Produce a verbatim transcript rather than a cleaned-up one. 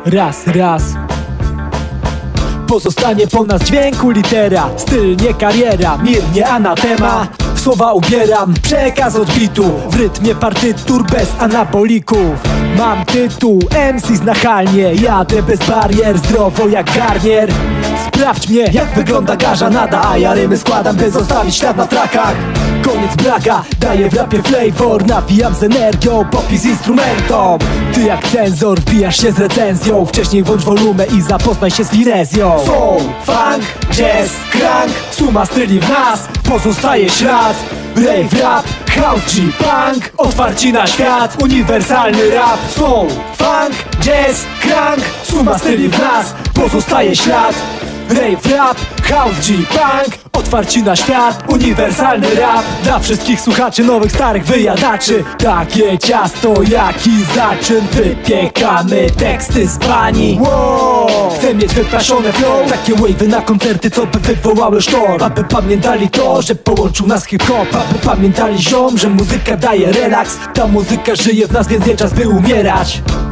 Raz, raz. Pozostanie po nas dźwięku litera, styl nie kariera, mir nie anatema. W słowa ubieram przekaz odbitu, w rytmie partytur bez anabolików. Mam tytuł M C znachalnie, jadę bez barier, zdrowo jak garnier. Sprawdź mnie, jak wygląda garza nada, a ja rymy składam, by zostawić ślad na trakach. Koniec braga, daję w rapie flavor, nawijam z energią, popis instrumentom. Ty jak cenzor wbijasz się z recenzją, wcześniej włącz wolumę i zapoznaj się z finezją. Soul, funk, jazz, crank, suma styli w nas, pozostaje ślad. Rave rap, house G, punk, otwarci na świat, uniwersalny rap. Soul, funk, jazz, crank, suma styli w nas, pozostaje ślad. Rave rap, house G, punk, otwarci na świat, uniwersalny rap. Dla wszystkich słuchaczy nowych, starych wyjadaczy, takie ciasto jak i zaczyn. Wypiekamy teksty z bani. Wow. Chcę mieć wypaszone flow, takie wave'y na koncerty, co by wywołały sztorm. Aby pamiętali to, że połączył nas hip-hop. Aby pamiętali ziom, że muzyka daje relaks. Ta muzyka żyje w nas, więc nie czas by umierać.